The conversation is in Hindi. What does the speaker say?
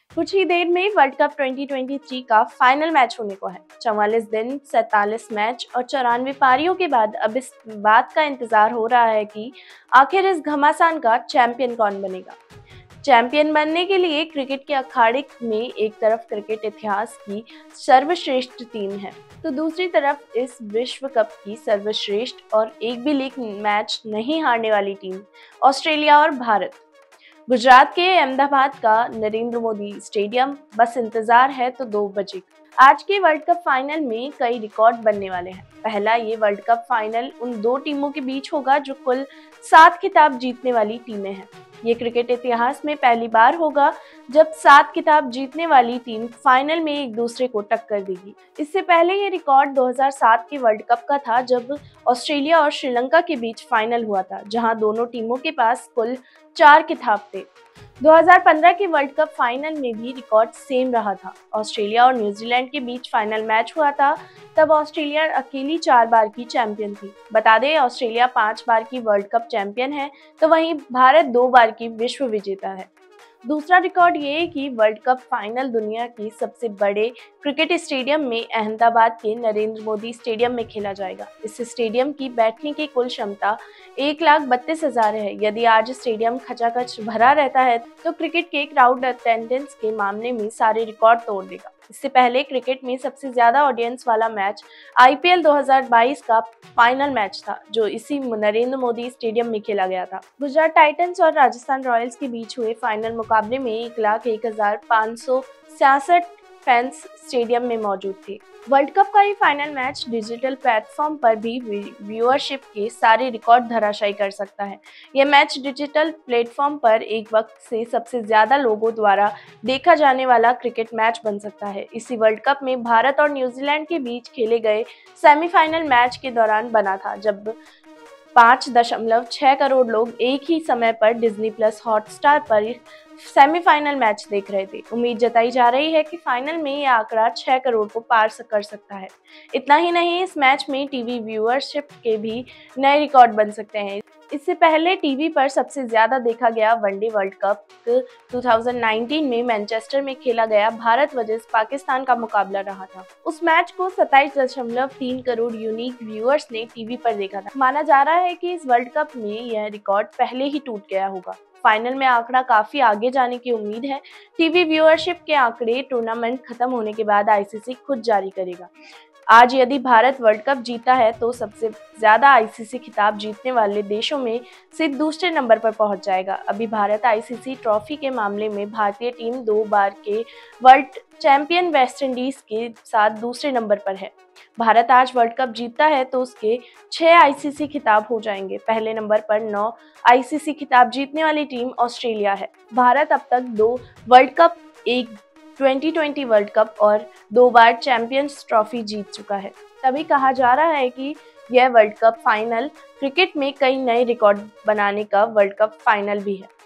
कुछ ही देर में वर्ल्ड कप 2023 का फाइनल मैच होने को है। 44 दिन, 47 मैच और 94 पारियों के बाद अब इस बात का इंतजार हो रहा है कि आखिर इस घमासान का चैंपियन कौन बनेगा। चैंपियन बनने के लिए क्रिकेट के अखाड़े में एक तरफ क्रिकेट इतिहास की सर्वश्रेष्ठ टीम है, तो दूसरी तरफ इस विश्व कप की सर्वश्रेष्ठ और एक भी लीग मैच नहीं हारने वाली टीम ऑस्ट्रेलिया और भारत। गुजरात के अहमदाबाद का नरेंद्र मोदी स्टेडियम बस इंतजार है तो 2 बजे। आज के वर्ल्ड कप फाइनल में कई रिकॉर्ड बनने वाले हैं। पहला ये वर्ल्ड कप फाइनल उन 2 टीमों के बीच होगा जो कुल 7 खिताब जीतने वाली टीमें हैं। ये क्रिकेट इतिहास में पहली बार होगा जब 7 खिताब जीतने वाली टीम फाइनल में एक दूसरे को टक्कर देगी। इससे पहले ये रिकॉर्ड 2007 के वर्ल्ड कप का था, जब ऑस्ट्रेलिया और श्रीलंका के बीच फाइनल हुआ था, जहां दोनों टीमों के पास कुल 4 खिताब थे। 2015 के वर्ल्ड कप फाइनल में भी रिकॉर्ड सेम रहा था। ऑस्ट्रेलिया और न्यूजीलैंड के बीच फाइनल मैच हुआ था, तब ऑस्ट्रेलिया अकेली 4 बार की चैंपियन थी। बता दें, ऑस्ट्रेलिया 5 बार की वर्ल्ड कप चैंपियन है, तो वहीं भारत 2 बार की विश्व विजेता है। दूसरा रिकॉर्ड ये है कि वर्ल्ड कप फाइनल दुनिया की सबसे बड़े क्रिकेट स्टेडियम में अहमदाबाद के नरेंद्र मोदी स्टेडियम में खेला जाएगा। इस स्टेडियम की बैठने की कुल क्षमता 1,32,000 है। यदि आज स्टेडियम खचाखच भरा रहता है तो क्रिकेट के क्राउड अटेंडेंस के मामले में सारे रिकॉर्ड तोड़ देगा। इससे पहले क्रिकेट में सबसे ज्यादा ऑडियंस वाला मैच IPL 2022 का फाइनल मैच था, जो इसी नरेंद्र मोदी स्टेडियम में खेला गया था। गुजरात टाइटंस और राजस्थान रॉयल्स के बीच हुए फाइनल मुकाबले में 1,01,566 फैंस स्टेडियम में मौजूद थे। वर्ल्ड कप का ये फाइनल मैच डिजिटल प्लेटफॉर्म पर भी व्यूअरशिप के सारे रिकॉर्ड धराशायी कर सकता है। यह मैच डिजिटल प्लेटफॉर्म पर एक वक्त से सबसे ज्यादा लोगों द्वारा देखा जाने वाला क्रिकेट मैच बन सकता है। इसी वर्ल्ड कप में भारत और न्यूजीलैंड के बीच खेले गए सेमीफाइनल मैच के दौरान बना था, जब 5.6 करोड़ लोग एक ही समय पर डिज्नी प्लस हॉटस्टार पर सेमीफाइनल मैच देख रहे थे। उम्मीद जताई जा रही है कि फाइनल में यह आंकड़ा 6 करोड़ को पार कर सकता है। इतना ही नहीं, इस मैच में टीवी व्यूअरशिप के भी नए रिकॉर्ड बन सकते हैं। इससे पहले टीवी पर सबसे ज्यादा देखा गया वनडे वर्ल्ड कप 2019 में मैनचेस्टर में खेला गया भारत वर्सेस पाकिस्तान का मुकाबला रहा था। उस मैच को 27.3 करोड़ यूनिक व्यूअर्स ने टीवी पर देखा था। माना जा रहा है कि इस वर्ल्ड कप में यह रिकॉर्ड पहले ही टूट गया होगा। फाइनल में आंकड़ा काफी आगे जाने की उम्मीद है। टीवी व्यूअरशिप के आंकड़े टूर्नामेंट खत्म होने के बाद ICC खुद जारी करेगा। आज यदि भारत वर्ल्ड कप जीता है तो सबसे ज्यादा ICC खिताब जीतने वाले देशों में से दूसरे नंबर पर पहुंच जाएगा। अभी भारत ICC ट्रॉफी के मामले में भारतीय टीम 2 बार के वर्ल्ड चैंपियन वेस्ट इंडीज के साथ दूसरे नंबर पर है। भारत आज वर्ल्ड कप जीतता है तो उसके 6 ICC खिताब हो जाएंगे। पहले नंबर पर 9 ICC खिताब जीतने वाली टीम ऑस्ट्रेलिया है। भारत अब तक 2 वर्ल्ड कप, एक 2020 वर्ल्ड कप और 2 बार चैंपियंस ट्रॉफी जीत चुका है। तभी कहा जा रहा है कि यह वर्ल्ड कप फाइनल क्रिकेट में कई नए रिकॉर्ड बनाने का वर्ल्ड कप फाइनल भी है।